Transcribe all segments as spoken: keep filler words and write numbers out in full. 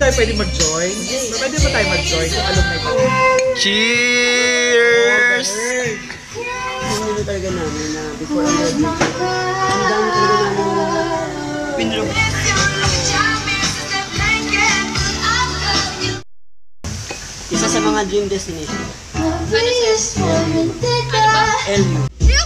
tayo pwede mag-join? Pwede ba tayo mag-join kung alumni pa? Cheers! Hindi talaga namin na before ang graduation, ang dami talaga namin pinrog. Isa sa mga dream destination. L U.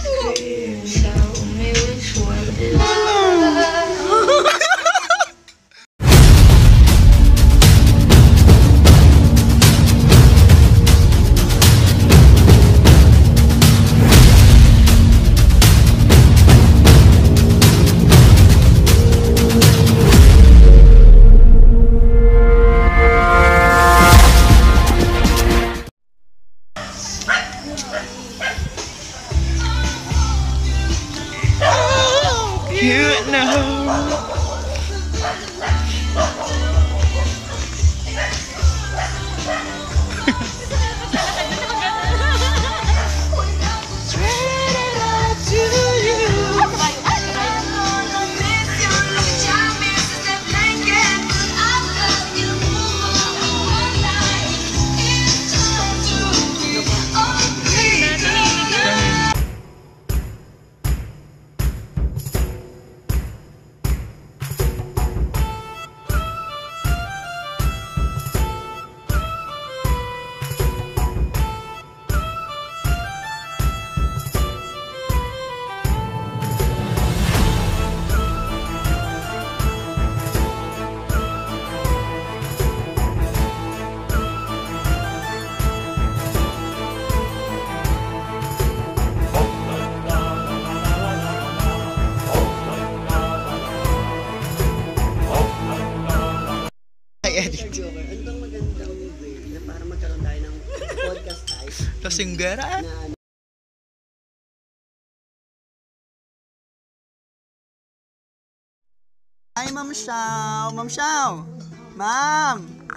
Cute now. Edit. Ano bang magandang way na para magkaroon tayo ng podcast type? Lasinggera? Na ano? Hi, Ma'am Xiao! Ma'am Xiao! Ma'am!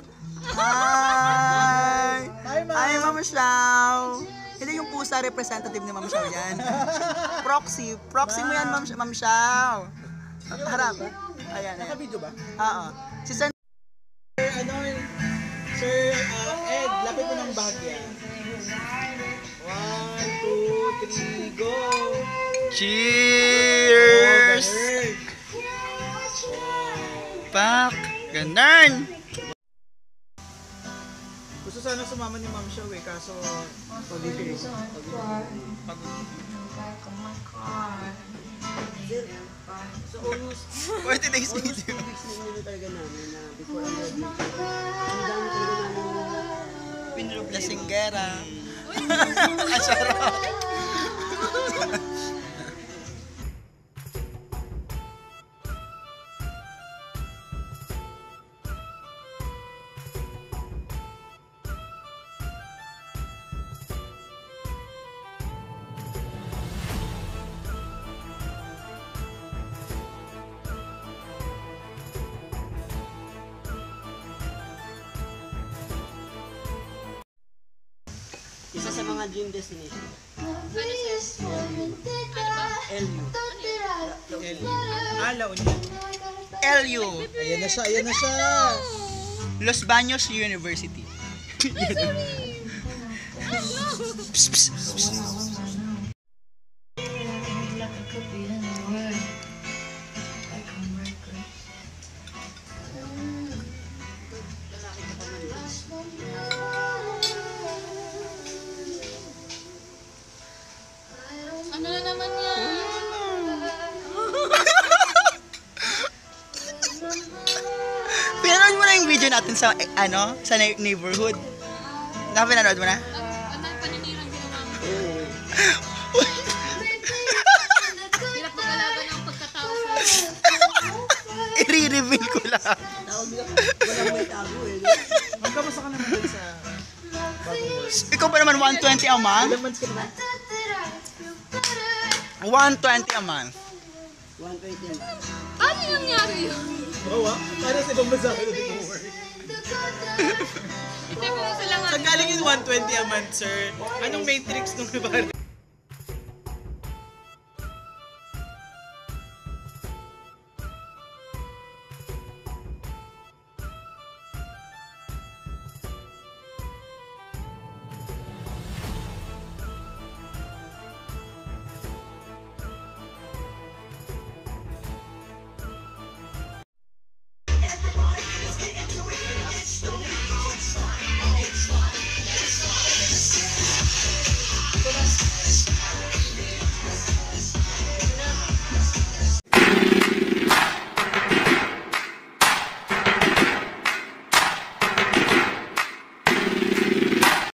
Hi! Hi, Ma'am! Hi, Ma'am Xiao! Hindi yung pusa representative ni Ma'am Xiao yan. Proxy. Proxy mo yan, Ma'am Ma'am Xiao. Harap. Ayan, ayan. Naka-video ba? Oo. Si Sir Sir, ano, Sir uh, Ed, lapit mo ng bahagya. One, two, three, go! Cheers! Pak! Ganun! Gusto sana sumama ni Ma'am Xiao eh, kaso pag-ibig. So almost forty days video. two weeks na yun talaga namin na before ang graduation, ang dami talaga namin pinrog. Lasinggera. Asarap. Isa sa mga dream destination. L U. Ah, La Union. L U. Ayan na siya, ayan na siya! Los Baños University. Psst, psst, psst. Ano na naman yan? Pinanood mo na yung video natin sa, eh, ano, sa neighborhood. Nakapinanood mo na? Ano yung paninirang ginawa mo? Hirap magalaban ng pagkatao sa... I-reveal ko lang. Tawag nila, walang may tago eh. Magkamusta ka naman dun sa bagong work? Ikaw pa naman one twenty a month? Ilang months ka naman? one twenty a month. one twenty na. Ano yung nangyari yun? Oo ah, para sa ibang bansa ka nag-work. Hindi mo sila nga. Saan galing yung one twenty a month, sir? Anong matrix nung nabahan?